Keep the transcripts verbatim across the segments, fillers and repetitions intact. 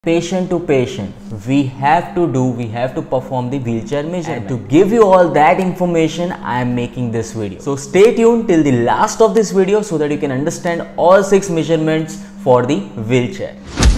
Patient to patient, we have to do, we have to perform the wheelchair measurement. And to give you all that information, I am making this video. So stay tuned till the last of this video so that you can understand all six measurements for the wheelchair.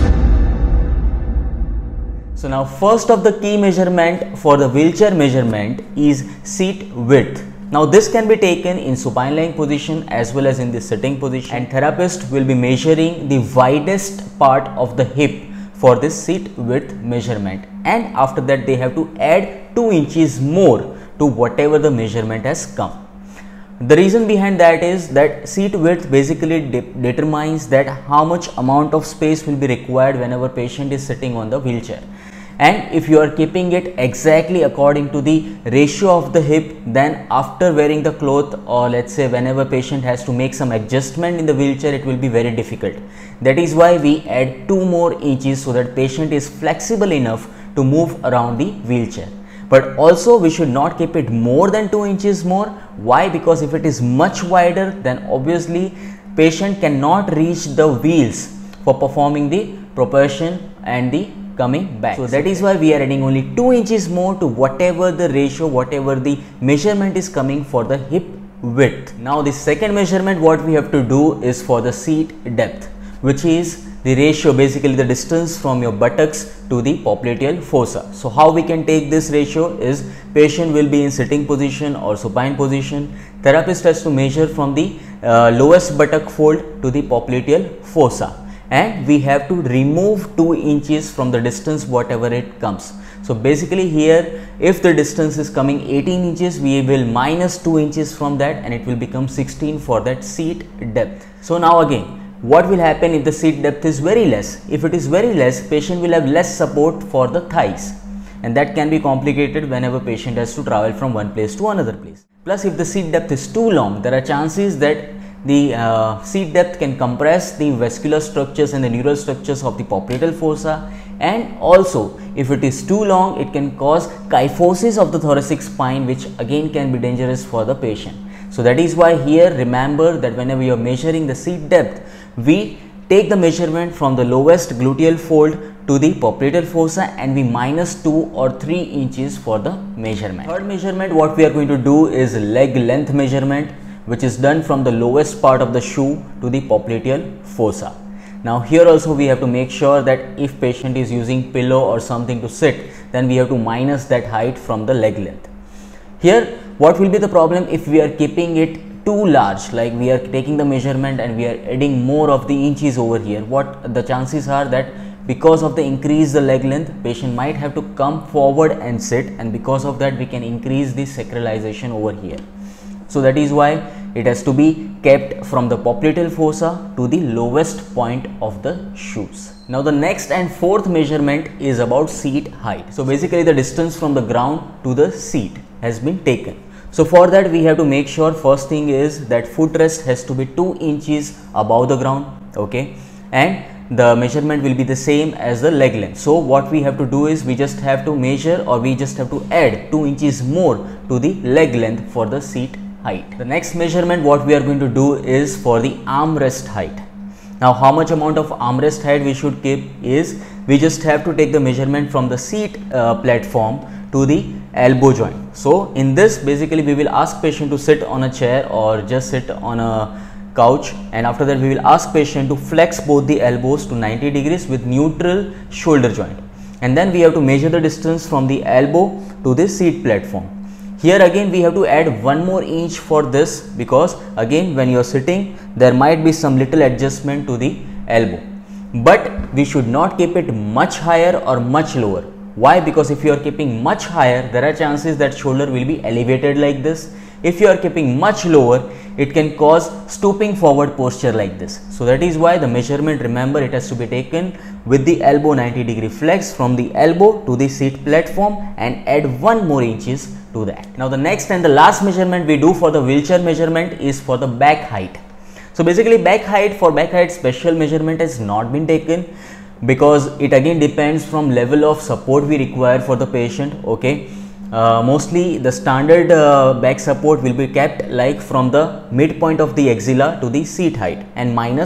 So now first of the key measurement for the wheelchair measurement is seat width. Now this can be taken in supine lying position as well as in the sitting position, and therapist will be measuring the widest part of the hip for this seat width measurement, and after that they have to add two inches more to whatever the measurement has come. The reason behind that is that seat width basically de determines that how much amount of space will be required whenever patient is sitting on the wheelchair. And if you are keeping it exactly according to the ratio of the hip, then after wearing the cloth, or let's say whenever patient has to make some adjustment in the wheelchair, it will be very difficult. That is why we add two more inches so that patient is flexible enough to move around the wheelchair. But also we should not keep it more than two inches more. Why? Because if it is much wider, then obviously patient cannot reach the wheels for performing the propulsion and the coming back. So that is why we are adding only two inches more to whatever the ratio, whatever the measurement is coming for the hip width. Now the second measurement what we have to do is for the seat depth, which is the ratio, basically the distance from your buttocks to the popliteal fossa. So how we can take this ratio is patient will be in sitting position or supine position. Therapist has to measure from the uh, lowest buttock fold to the popliteal fossa, and we have to remove two inches from the distance whatever it comes. So basically here, if the distance is coming eighteen inches, we will minus two inches from that and it will become sixteen for that seat depth. So now again, what will happen if the seat depth is very less? If it is very less, patient will have less support for the thighs, and that can be complicated whenever patient has to travel from one place to another place. Plus, if the seat depth is too long, there are chances that the uh, seat depth can compress the vascular structures and the neural structures of the popliteal fossa, and also if it is too long, it can cause kyphosis of the thoracic spine, which again can be dangerous for the patient. So that is why here remember that whenever you are measuring the seat depth, we take the measurement from the lowest gluteal fold to the popliteal fossa and we minus two or three inches for the measurement. Third measurement what we are going to do is leg length measurement, which is done from the lowest part of the shoe to the popliteal fossa. Now here also we have to make sure that if patient is using pillow or something to sit, then we have to minus that height from the leg length. Here what will be the problem if we are keeping it too large, like we are taking the measurement and we are adding more of the inches over here? What the chances are that because of the increase the leg length, patient might have to come forward and sit, and because of that we can increase the sacralization over here. So that is why it has to be kept from the popliteal fossa to the lowest point of the shoes. Now the next and fourth measurement is about seat height. So basically the distance from the ground to the seat has been taken. So for that we have to make sure, first thing is that footrest has to be two inches above the ground, okay, and the measurement will be the same as the leg length. So what we have to do is we just have to measure, or we just have to add two inches more to the leg length for the seat height. The next measurement what we are going to do is for the armrest height. Now how much amount of armrest height we should keep is, we just have to take the measurement from the seat uh, platform to the elbow joint. So in this basically we will ask patient to sit on a chair or just sit on a couch, and after that we will ask patient to flex both the elbows to ninety degrees with neutral shoulder joint, and then we have to measure the distance from the elbow to the seat platform. Here again we have to add one more inch for this, because again when you are sitting there might be some little adjustment to the elbow, but we should not keep it much higher or much lower. Why? Because if you are keeping much higher, there are chances that shoulder will be elevated like this. If you are keeping much lower, it can cause stooping forward posture like this. So that is why the measurement, remember, it has to be taken with the elbow ninety degree flex from the elbow to the seat platform, and add one more inches to that. Now the next and the last measurement we do for the wheelchair measurement is for the back height. So basically back height, for back height special measurement has not been taken, because it again depends from level of support we require for the patient, okay. Uh, mostly the standard uh, back support will be kept like from the midpoint of the axilla to the seat height and minus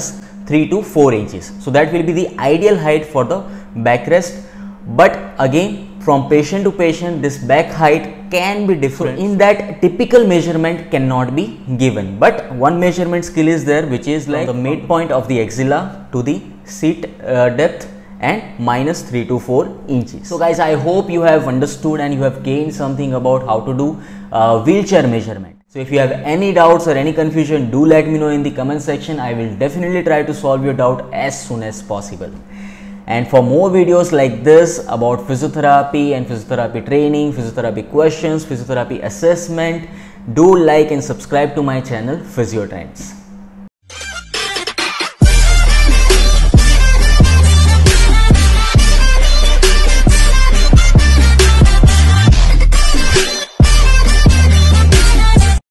three to four inches. So that will be the ideal height for the backrest. But again, from patient to patient, this back height can be different. So in that, typical measurement cannot be given. But one measurement skill is there, which is like the midpoint of the axilla to the seat uh, depth and minus three to four inches. So guys, I hope you have understood and you have gained something about how to do uh, wheelchair measurement. So if you have any doubts or any confusion, do let me know in the comment section. I will definitely try to solve your doubt as soon as possible. And for more videos like this about physiotherapy and physiotherapy training, physiotherapy questions, physiotherapy assessment, do like and subscribe to my channel Physio Trends.